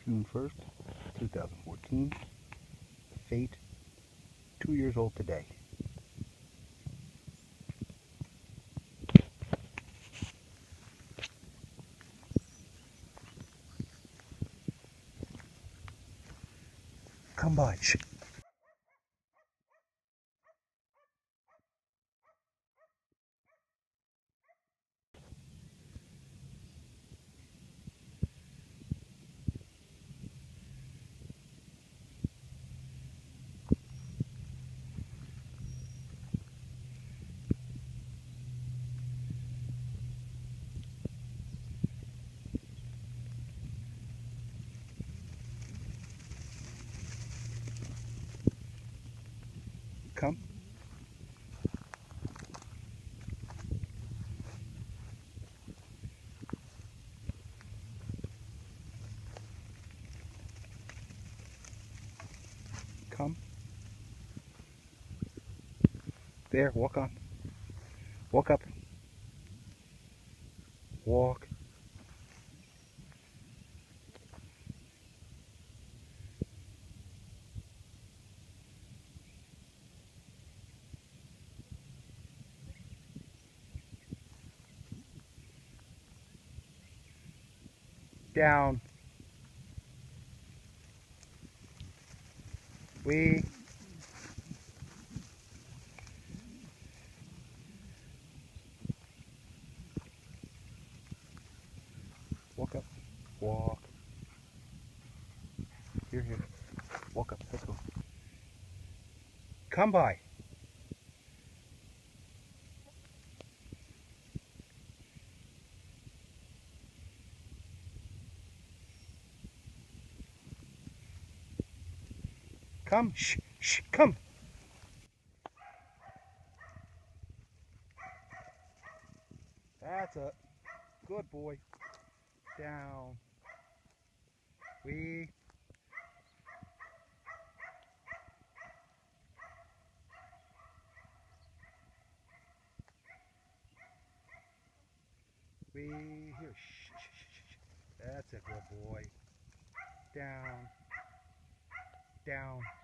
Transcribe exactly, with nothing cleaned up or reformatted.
June first, two thousand fourteen. Fate, two years old today. Come by. Shh. Come. Come. There, walk on. Walk up. Walk. Down. We. Walk up. Walk. Here, here. Walk up. Let's go. Come by. Come. Shh. Shh. Come. That's it. Good boy. Down. We. We. Here. Shh, shh, shh, shh. That's a good boy. Down. Down.